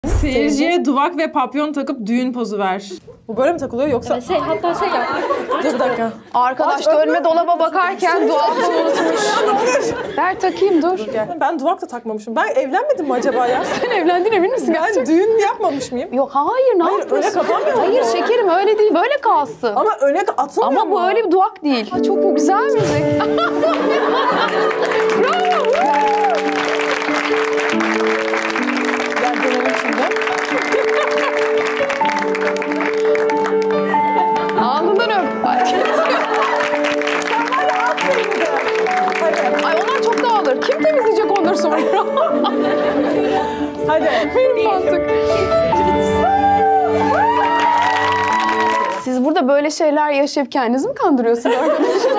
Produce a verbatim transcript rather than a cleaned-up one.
Seyirciye duvak ve papyon takıp düğün pozu ver. Bu böyle mi takılıyor yoksa? Evet, şey hatta şey yap. Dur bir dakika. Arkadaş da önüme dolaba bakarken duamı unutmuş. Ver takayım dur. Gel. Ben duvak da takmamışım. Ben evlenmedim mi acaba ya? Sen evlendin emin misin? Ben düğün yapmamış mıyım? Yok hayır ne Hayır, yapıyorsun? öyle kapanmıyor mu? Hayır şekerim öyle değil böyle kalsın. Ama öne atılmıyor Ama mu? bu öyle bir duak değil. Ha, çok güzel müzik. Bravo. Gel dönelim şimdi. Alnından öp. Ay onlar çok dağılır. Kim temizleyecek onları sonra? Hadi. Benim mantık. Siz burada böyle şeyler yaşayıp kendinizi mi kandırıyorsunuz arkadaşlar?